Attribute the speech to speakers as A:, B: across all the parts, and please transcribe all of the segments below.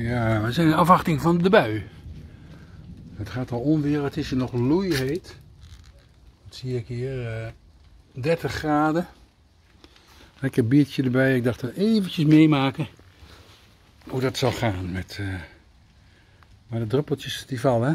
A: Ja, we zijn in afwachting van de bui. Het gaat al onweer, het is hier nog loeiheet. Dat zie ik hier, 30 graden. Lekker biertje erbij, ik dacht er eventjes meemaken hoe dat zal gaan. Maar de druppeltjes die vallen.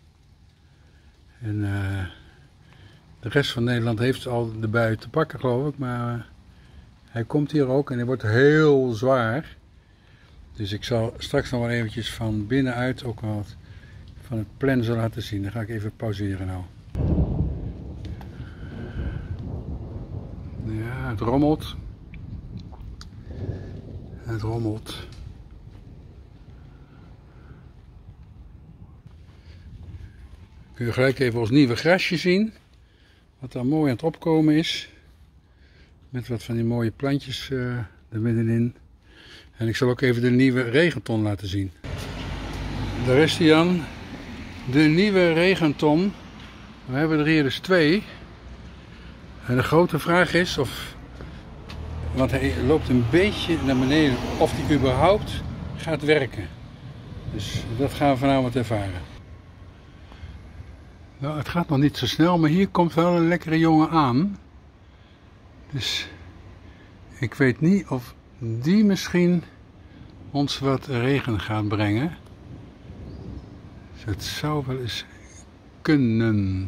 A: En de rest van Nederland heeft al de bui te pakken, geloof ik. Maar hij komt hier ook en hij wordt heel zwaar. Dus ik zal straks nog wel eventjes van binnenuit ook wel wat van het plan zo laten zien. Dan ga ik even pauzeren nou. Ja, het rommelt. Het rommelt. Kun je gelijk even ons nieuwe grasje zien. Wat daar mooi aan het opkomen is. Met wat van die mooie plantjes er middenin. En ik zal ook even de nieuwe regenton laten zien. Daar is die Jan. De nieuwe regenton. We hebben er hier dus 2. En de grote vraag is of... Want hij loopt een beetje naar beneden. Of die überhaupt gaat werken. Dus dat gaan we vanavond ervaren. Nou, het gaat nog niet zo snel. Maar hier komt wel een lekkere jongen aan. Dus... Ik weet niet of die misschien ons wat regen gaat brengen. Dus het zou wel eens kunnen.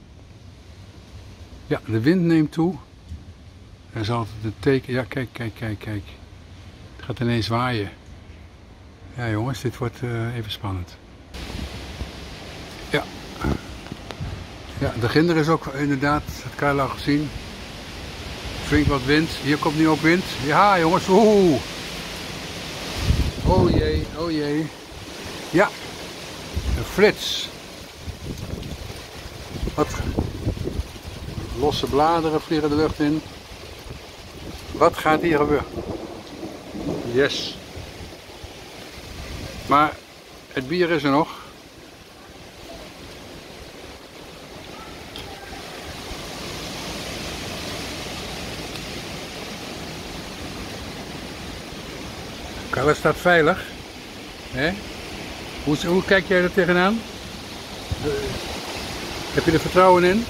A: Ja, de wind neemt toe. Er is altijd een teken. Ja, kijk. Het gaat ineens waaien. Ja jongens, dit wordt even spannend. Ja. Ja, de ginder is ook inderdaad, dat kan je al gezien. Flink wat wind. Hier komt nu ook wind. Ja jongens, oeh. Oh jee. Ja. Een flits. Wat losse bladeren vliegen de lucht in. Wat gaat hier gebeuren? Yes. Maar het bier is er nog. Carla staat veilig. Hè? Hoe kijk jij er tegenaan? Heb je er vertrouwen in?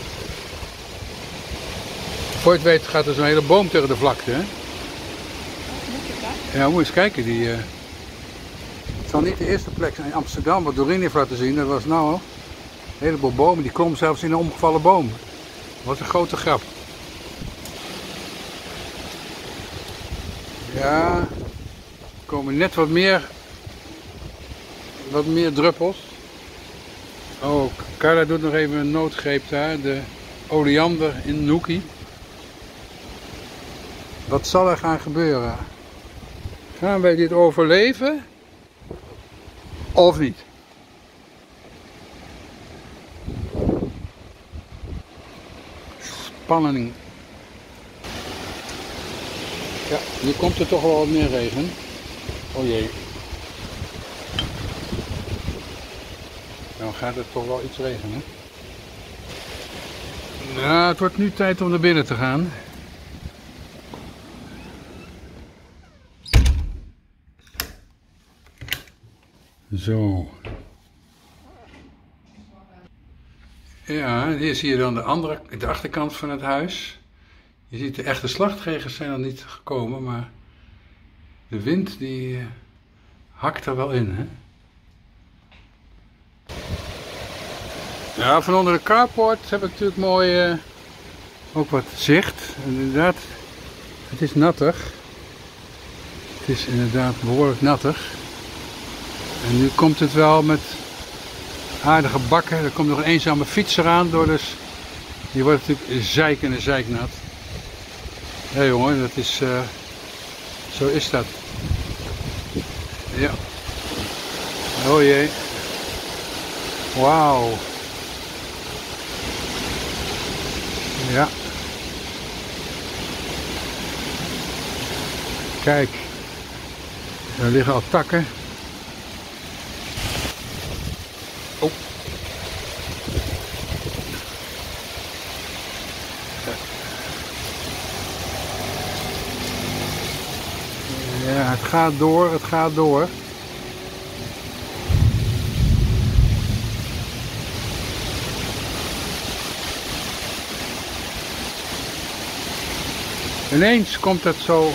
A: Voor je het weet gaat er zo'n hele boom tegen de vlakte. Hè? Ja, moet je eens kijken. Het zal niet de eerste plek zijn in Amsterdam wat Doreen heeft laten zien. Dat was nou al een heleboel bomen. Die klom zelfs in een omgevallen boom. Dat was een grote grap. Ja, er komen net wat meer druppels. Oh, Carla doet nog even een noodgreep daar. De oleander in Noekie. Wat zal er gaan gebeuren? Gaan wij dit overleven? Of niet? Spanning. Ja, nu komt er toch wel wat meer regen. Oh jee. Nou gaat het toch wel iets regenen. Nou, het wordt nu tijd om naar binnen te gaan. Zo. Ja, hier zie je dan de achterkant van het huis. Je ziet de echte slachtregers zijn er niet gekomen, maar de wind die hakt er wel in, hè? Ja, van onder de carport heb ik natuurlijk mooi ook wat zicht. Inderdaad, het is nattig. Het is inderdaad behoorlijk nattig. En nu komt het wel met aardige bakken. Er komt nog een eenzame fietser aan, dus die wordt natuurlijk zeiknat. Ja jongen, dat is, zo is dat. Ja. Oh jee. Wauw. Ja. Kijk. Er liggen al takken. Oh. Ja, het gaat door, het gaat door. Ineens komt het zo.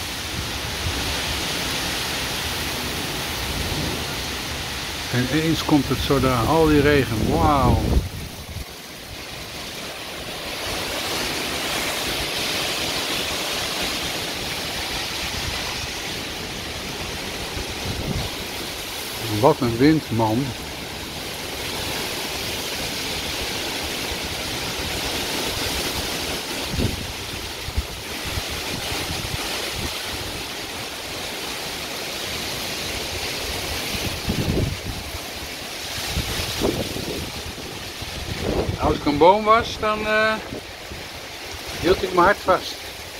A: En ineens komt het zo daar, al die regen. Wauw. Wat een wind, man. Als ik een boom was, dan hield ik mijn hart vast.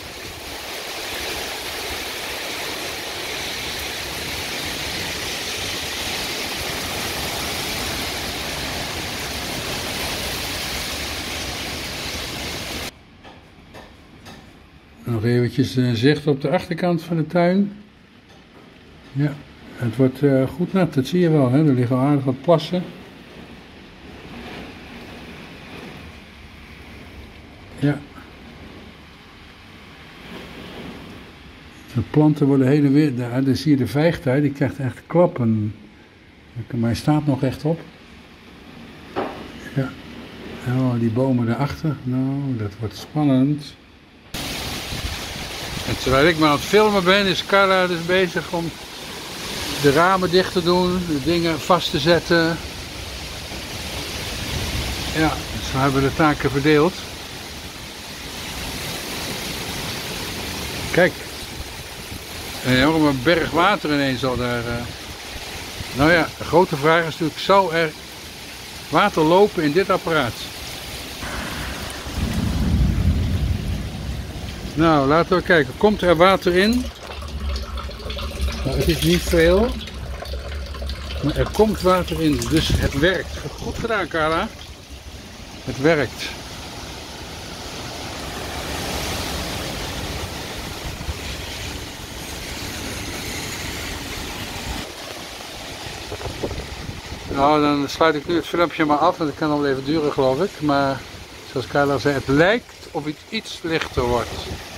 A: Nog eventjes zicht op de achterkant van de tuin. Ja, het wordt goed nat, dat zie je wel, hè? Er liggen al aardig wat plassen. Ja. De planten worden heen en weer, daar zie je de vijgtuig, die krijgt echt klappen. Maar hij staat nog echt op. Ja. Oh, die bomen daarachter, nou, dat wordt spannend. En terwijl ik maar aan het filmen ben, is Carla dus bezig om de ramen dicht te doen, de dingen vast te zetten. Ja, dus we hebben de taken verdeeld. Kijk, een enorme berg water ineens al daar. Nou ja, de grote vraag is natuurlijk, zal er water lopen in dit apparaat? Nou, laten we kijken. Komt er water in? Nou, het is niet veel. Maar er komt water in. Dus het werkt. Goed gedaan, Carla. Het werkt. Nou, dan sluit ik nu het filmpje maar af. Want het kan al even duren, geloof ik. Maar zoals Carla zei, het lijkt of het iets lichter wordt.